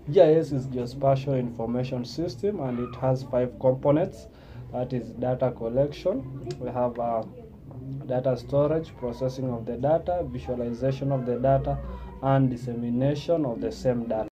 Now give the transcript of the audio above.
GIS is Geospatial Information System, and it has 5 components. That is data collection. We have data storage, processing of the data, visualization of the data, and dissemination of the same data.